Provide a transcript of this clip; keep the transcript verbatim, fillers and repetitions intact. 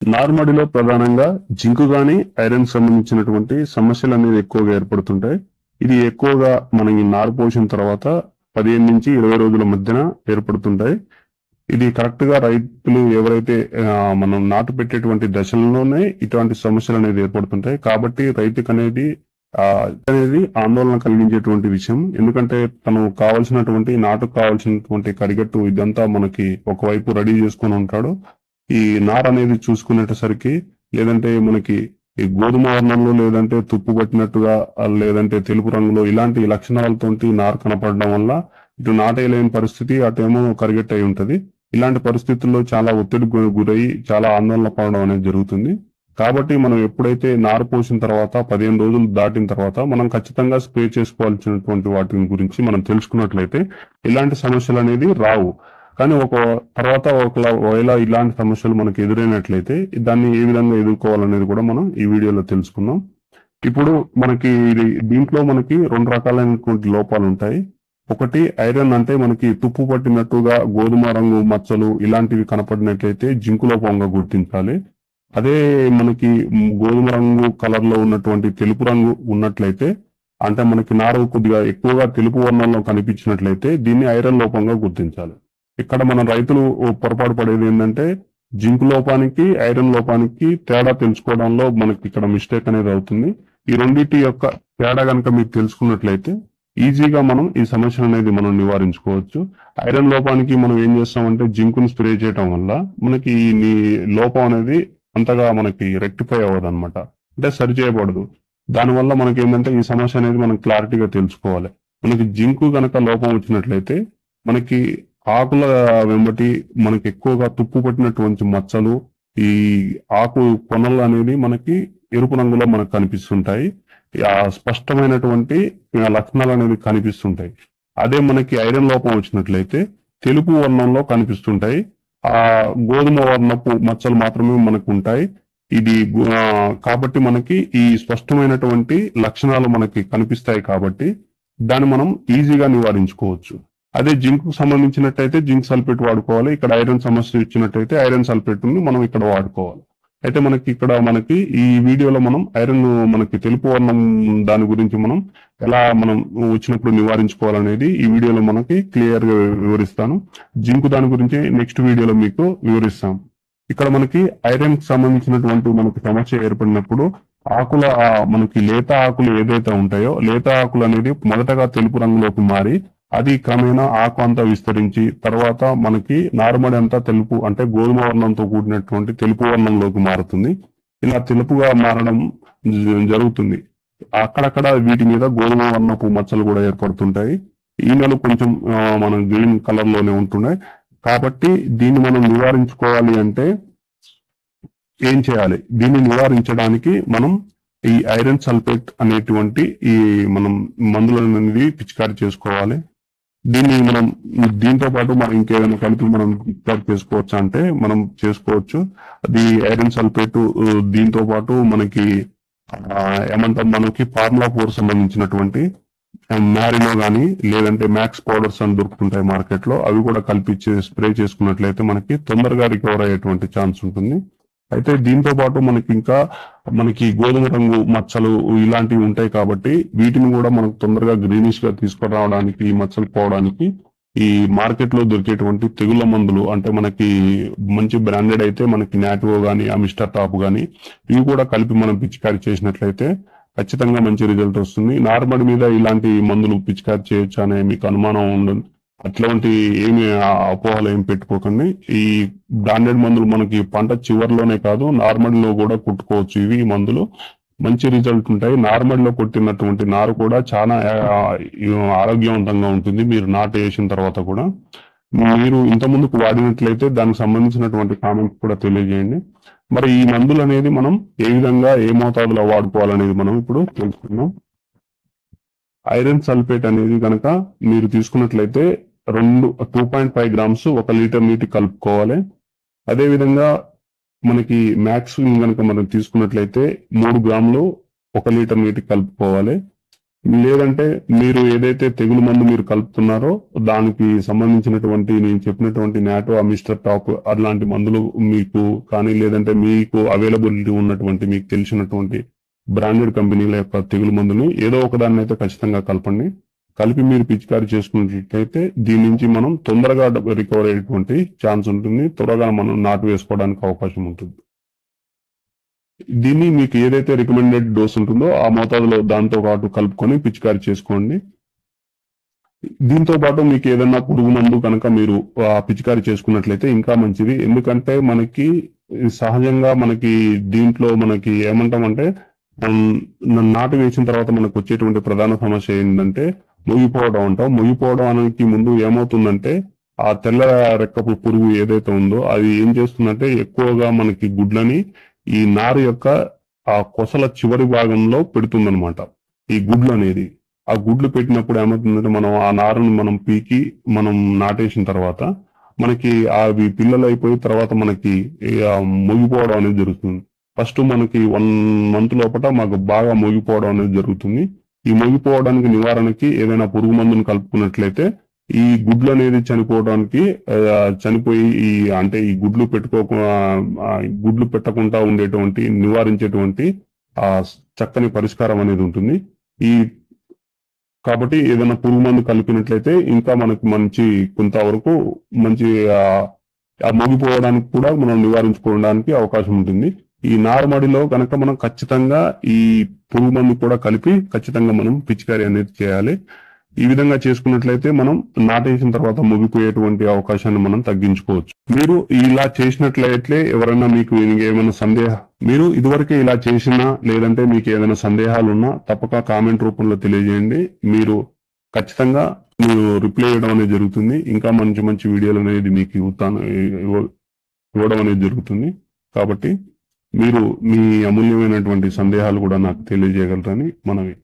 నారుమడిలో ప్రధానంగా జింకు గాని ఐరన్ సంబంధించినటువంటి సమస్యలు అనేది ఎక్కువగా ఏర్పడుతుంటాయి. ఇది ఎక్కువగా మనం ఈ నారు పోసిన తర్వాత పదిహేను నుంచి ఇరవై రోజుల మధ్యన ఏర్పడుతుంటాయి. ఇది కరెక్ట్ గా రైతులు ఎవరైతే మనం నాటు పెట్టేటువంటి దశలోనే ఇటువంటి సమస్యలు అనేది ఏర్పడుతుంటాయి. కాబట్టి రైతుకు అనేది ఆ అనేది ఆందోళన కలిగించేటువంటి విషయం. ఎందుకంటే తను కావాల్సినటువంటి నాటుకు కావాల్సినటువంటి కరిగట్టు ఇదంతా మనకి ఒకవైపు రెడీ చేసుకొని ఉంటాడు. ఈ నార అనేది చూసుకునేటసరికి లేదంటే మనకి ఈ గోధుమ వర్ణంలో లేదంటే తుప్పు పట్టినట్టుగా లేదంటే తెలుపు రంగులో ఇలాంటి లక్షణాలతోటి నార కనపడడం వల్ల ఇటు నాటేయలేని పరిస్థితి, అటేమో కరిగెట్ అయి ఉంటది. ఇలాంటి పరిస్థితుల్లో చాలా ఒత్తిడి గురయ్యి చాలా ఆందోళన పడడం అనేది జరుగుతుంది. కాబట్టి మనం ఎప్పుడైతే నారు పోసిన తర్వాత పదిహేను రోజులు దాటిన తర్వాత మనం ఖచ్చితంగా స్ప్రే చేసుకోవాల్సినటువంటి వాటి గురించి మనం తెలుసుకున్నట్లయితే ఇలాంటి సమస్యలు అనేది రావు. కానీ ఒక తర్వాత ఒకవేళ ఇలాంటి సమస్యలు మనకు ఎదురైనట్లయితే దాన్ని ఏ విధంగా ఎదుర్కోవాలనేది కూడా మనం ఈ వీడియోలో తెలుసుకుందాం. ఇప్పుడు మనకి ఇది దీంట్లో మనకి రెండు రకాలైనటువంటి లోపాలు ఉంటాయి. ఒకటి ఐరన్ అంటే మనకి తుప్పు పట్టినట్టుగా గోధుమ రంగు మచ్చలు ఇలాంటివి కనపడినట్లయితే జింకు లోపంగా గుర్తించాలి. అదే మనకి గోధుమ రంగు కలర్ లో ఉన్నటువంటి తెలుపు రంగు ఉన్నట్లయితే అంటే మనకి నారు కొద్దిగా ఎక్కువగా తెలుపు వర్ణంలో కనిపించినట్లయితే దీన్ని ఐరన్ లోపంగా గుర్తించాలి. ఇక్కడ మన రైతులు పొరపాటు పడేది ఏంటంటే జింక్ లోపానికి ఐరన్ లోపానికి తేడా తెలుసుకోవడంలో మనకి ఇక్కడ మిస్టేక్ అనేది అవుతుంది. ఈ రెండింటి యొక్క తేడా కనుక మీరు తెలుసుకున్నట్లయితే ఈజీగా మనం ఈ సమస్య అనేది మనం నివారించుకోవచ్చు. ఐరన్ లోపానికి మనం ఏం చేస్తామంటే జింకును స్ప్రే చేయడం వల్ల మనకి ఈ లోపం అనేది అంతగా మనకి రెక్టిఫై అవ్వదు అనమాట, అంటే సరి చేయబడదు. దానివల్ల మనకి ఏంటంటే ఈ సమస్య అనేది మనం క్లారిటీగా తెలుసుకోవాలి. మనకి జింకు గనక లోపం వచ్చినట్లయితే మనకి ఆకుల వెంబటి మనకి ఎక్కువగా తుప్పు పట్టినటువంటి మచ్చలు, ఈ ఆకు కొనలు అనేది మనకి ఎరుపు రంగులో మనకు కనిపిస్తుంటాయి. ఆ స్పష్టమైనటువంటి లక్షణాలు అనేది కనిపిస్తుంటాయి. అదే మనకి ఐరన్ లోపం వచ్చినట్లయితే తెలుపు వర్ణంలో కనిపిస్తుంటాయి. ఆ గోధుమ వర్ణపు మచ్చలు మాత్రమే మనకు ఉంటాయి. ఇది కాబట్టి మనకి ఈ స్పష్టమైనటువంటి లక్షణాలు మనకి కనిపిస్తాయి కాబట్టి దాన్ని మనం ఈజీగా నివారించుకోవచ్చు. అదే జింక్ సంబంధించినట్టయితే జింక్ సల్ఫేట్ వాడుకోవాలి. ఇక్కడ ఐరన్ సమస్య ఇచ్చినట్టయితే ఐరన్ సల్ఫేట్ ని మనం ఇక్కడ వాడుకోవాలి. అయితే మనకి ఇక్కడ మనకి ఈ వీడియోలో మనం ఐరన్ మనకి తెలుపు వర్ణం దాని గురించి మనం ఎలా మనం వచ్చినప్పుడు నివారించుకోవాలనేది ఈ వీడియోలో మనకి క్లియర్ గా వివరిస్తాను. జింక్ దాని గురించి నెక్స్ట్ వీడియోలో మీకు వివరిస్తాం. ఇక్కడ మనకి ఐరన్ సంబంధించినటువంటి మనకి సమస్య ఏర్పడినప్పుడు ఆకుల మనకి లేత ఆకులు ఏదైతే ఉంటాయో లేత ఆకులు అనేది మొదటగా తెలుపు రంగులోకి మారి అది క్రమేణా ఆకు అంతా విస్తరించి తర్వాత మనకి నారుమడి అంతా తెలుపు అంటే గోధుమ వర్ణంతో కూడినటువంటి తెలుపు వర్ణంలోకి మారుతుంది. ఇలా తెలుపుగా మారడం జరుగుతుంది. అక్కడక్కడ వీటి మీద గోధుమ వర్ణపు మచ్చలు కూడా ఏర్పడుతుంటాయి. ఈనెలు కొంచెం మనం గ్రీన్ కలర్ లోనే ఉంటున్నాయి. కాబట్టి దీన్ని మనం నివారించుకోవాలి అంటే ఏం చేయాలి? దీన్ని నివారించడానికి మనం ఈ ఐరన్ సల్ఫేట్ అనేటువంటి ఈ మనం మందులనేది పిచికారీ చేసుకోవాలి. దీన్ని మనం దీంతో పాటు మనం ఇంకేదైనా కలిపి మనం పిచికారీ చేసుకోవచ్చు అంటే మనం చేసుకోవచ్చు. అది ఐరన్ సల్ఫేట్ దీంతో పాటు మనకి ఏమంటాం మనకి ఫార్ములా ఫోర్ సంబంధించినటువంటి మ్యారినో గానీ లేదంటే మ్యాక్స్ పౌడర్స్ అని దొరుకుతుంటాయి మార్కెట్ లో, అవి కూడా కలిపి స్ప్రే చేసుకున్నట్లయితే మనకి తొందరగా రికవర్ అయ్యేటువంటి ఛాన్స్ ఉంటుంది. అయితే దీంతో పాటు మనకి ఇంకా మనకి గోధుమ రంగు మచ్చలు ఇలాంటివి ఉంటాయి కాబట్టి వీటిని కూడా మనకు తొందరగా గ్రీనిష్ గా తీసుకురావడానికి ఈ మచ్చలు పోవడానికి ఈ మార్కెట్ లో దొరికేటువంటి తెగుళ్ళ మందులు అంటే మనకి మంచి బ్రాండెడ్ అయితే మనకి నాటివో గానీ అమిస్టర్ టాప్ గానీ ఇవి కూడా కలిపి మనం పిచికారీ చేసినట్లయితే ఖచ్చితంగా మంచి రిజల్ట్ వస్తుంది. నార్మల్ మీద ఇలాంటి మందులు పిచికారీ చేయొచ్చు అనే మీకు అనుమానం ఉండదు. అట్లాంటి ఏమి అపోహలు ఏమి పెట్టుకోకండి. ఈ బ్రాండెడ్ మందులు మనకి పంట చివరిలోనే కాదు నార్మల్ లో కూడా కొట్టుకోవచ్చు. ఇవి మందులు మంచి రిజల్ట్ ఉంటాయి. నార్మల్ లో కొట్టినటువంటి నారు కూడా చాలా ఆరోగ్యవంతంగా ఉంటుంది. మీరు నాటు వేసిన తర్వాత కూడా మీరు ఇంత ముందుకు వాడినట్లయితే దానికి సంబంధించినటువంటి కామెంట్స్ కూడా తెలియజేయండి. మరి ఈ మందులు అనేది మనం ఏ విధంగా ఏ మోతాదులో వాడుకోవాలనేది మనం ఇప్పుడు తెలుసుకుందాం. ఐరన్ సల్ఫేట్ అనేది కనుక మీరు తీసుకున్నట్లయితే రెండు టూ పాయింట్ ఫైవ్ గ్రామ్స్ ఒక లీటర్ నీటి కలుపుకోవాలి. అదే విధంగా మనకి మ్యాక్స్ కనుక మనం తీసుకున్నట్లయితే మూడు గ్రాములు ఒక లీటర్ నీటి కలుపుకోవాలి. లేదంటే మీరు ఏదైతే తెగులు మందు మీరు కలుపుతున్నారో దానికి సంబంధించినటువంటి నేను చెప్పినటువంటి నాటో మిస్టర్ టాప్ అలాంటి మందులు మీకు కానీ లేదంటే మీకు అవైలబిలిటీ ఉన్నటువంటి మీకు తెలిసినటువంటి బ్రాండెడ్ కంపెనీల యొక్క తెగులు మందుని ఏదో ఒక దాన్ని అయితే ఖచ్చితంగా కలపండి. కలిపి మీరు పిచికారీ చేసుకున్నట్లయితే దీని నుంచి మనం తొందరగా రికవర్ అయ్యేటువంటి ఛాన్స్ ఉంటుంది. త్వరగా మనం నాటు వేసుకోవడానికి అవకాశం ఉంటుంది. దీన్ని మీకు ఏదైతే రికమెండెడ్ డోస్ ఉంటుందో ఆ మోతాదులో దాంతో పాటు కలుపుకొని పిచికారీ చేసుకోండి. దీంతో పాటు మీకు ఏదైనా పురుగు మందు కనుక మీరు ఆ పిచికారీ చేసుకున్నట్లయితే ఇంకా మంచిది. ఎందుకంటే మనకి సహజంగా మనకి దీంట్లో మనకి ఏమంటామంటే నాటు వేసిన తర్వాత మనకు వచ్చేటువంటి ప్రధాన సమస్య ఏంటంటే మొగిపోవడం అంటాం. మొగిపోవడం అనేది ముందు ఏమవుతుందంటే ఆ తెల్ల రెక్కపు పురుగు ఏదైతే ఉందో అది ఏం చేస్తుందంటే ఎక్కువగా మనకి గుడ్లని ఈ నారు యొక్క ఆ కొసల చివరి భాగంలో పెడుతుందనమాట. ఈ గుడ్లు అనేది ఆ గుడ్లు పెట్టినప్పుడు ఏమవుతుందంటే మనం ఆ నారుని మనం పీకి మనం నాటేసిన తర్వాత మనకి అవి పిల్లలు అయిపోయి తర్వాత మనకి మొగిపోవడం అనేది జరుగుతుంది. ఫస్ట్ మనకి వన్ మంత్ లోపల మాకు బాగా మొగిపోవడం అనేది జరుగుతుంది. ఈ మొగిపోవడానికి నివారణకి ఏదైనా పురుగు మందును కలుపుకున్నట్లయితే ఈ గుడ్లు అనేది చనిపోవడానికి చనిపోయి ఈ అంటే ఈ గుడ్లు పెట్టుకోకుండా గుడ్లు పెట్టకుండా ఉండేటువంటి నివారించేటువంటి ఆ చక్కని పరిష్కారం అనేది ఉంటుంది. ఈ కాబట్టి ఏదైనా పురుగు మందు కలిపినట్లయితే ఇంకా మనకు మంచి కొంతవరకు మంచి ఆ మొగిపోవడానికి కూడా మనం నివారించుకోవడానికి అవకాశం ఉంటుంది. ఈ నారుమడిలో కనుక మనం ఖచ్చితంగా ఈ పురుగు మందు కూడా కలిపి ఖచ్చితంగా మనం పిచికారీ అనేది చేయాలి. ఈ విధంగా చేసుకున్నట్లయితే మనం నాటేసిన తర్వాత ముగిపోయేటువంటి అవకాశాన్ని మనం తగ్గించుకోవచ్చు. మీరు ఇలా చేసినట్లయితే ఎవరైనా మీకు ఏమైనా సందేహ మీరు ఇదివరకే ఇలా చేసినా లేదంటే మీకు ఏదైనా సందేహాలు ఉన్నా తప్పక కామెంట్ రూపంలో తెలియజేయండి. మీరు ఖచ్చితంగా మీరు రిప్లై ఇవ్వడం అనేది జరుగుతుంది. ఇంకా మంచి మంచి వీడియోలు అనేది మీకు ఇవ్వతాను ఇవ్వడం అనేది జరుగుతుంది. కాబట్టి మీరు మీ అమూల్యమైనటువంటి సందేహాలు కూడా నాకు తెలియజేయగలరని మనవి.